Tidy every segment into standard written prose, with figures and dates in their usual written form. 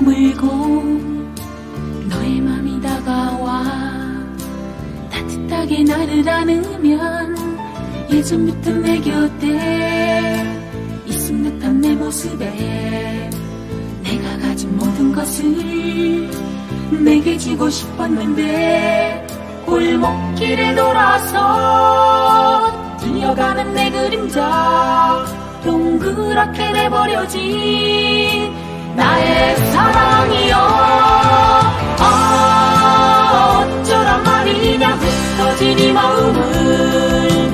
머물고 너의 맘이 다가와 따뜻하게 나를 안으면 예전부터 내 곁에 있은 듯한 내 모습에 내가 가진 모든 것을 내게 주고 싶었는데 골목길에 돌아서 뛰어가는 내 그림자 동그랗게 내버려진 나의 사랑이여 어쩌란 말이냐 흩어진 이 마음을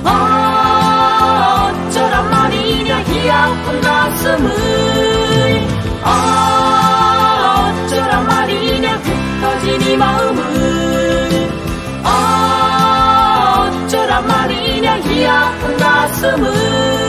어쩌란 말이냐 이 아픈 가슴을 어쩌란 말이냐 흩어진 이 마음을 어쩌란 말이냐 이 아픈 가슴을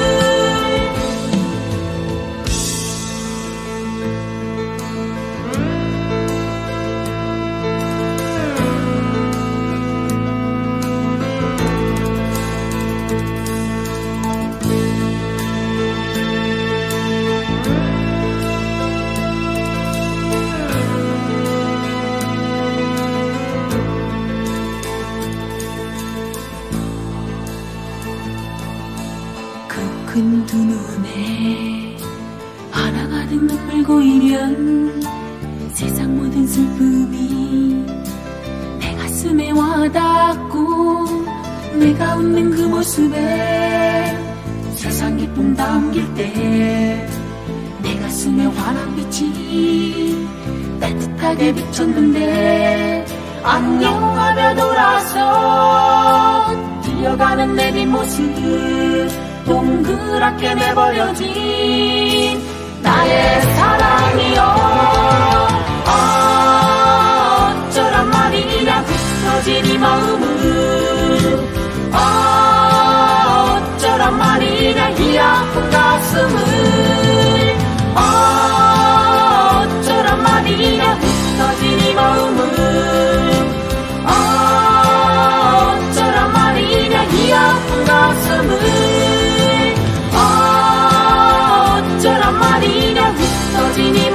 큰 두 눈에 하나가득 눈물 고이면 세상 모든 슬픔이 내 가슴에 와닿고 내가 웃는 그 모습에 세상 기쁨 담길 때 내 가슴에 환한 빛이 따뜻하게 비쳤는데 안녕하며 돌아서 뛰어가는 내 뒷모습 동그랗게 내버려진 나의 사랑이여 어쩌란 말이냐 흩어진 이 마음을 어쩌란 말이냐 이 아픈 가슴을 어쩌란 말이냐 흩어진 이 마음을 어쩌란 말이냐 이 아픈 가슴을 어쩌란 말이냐 흩어진 이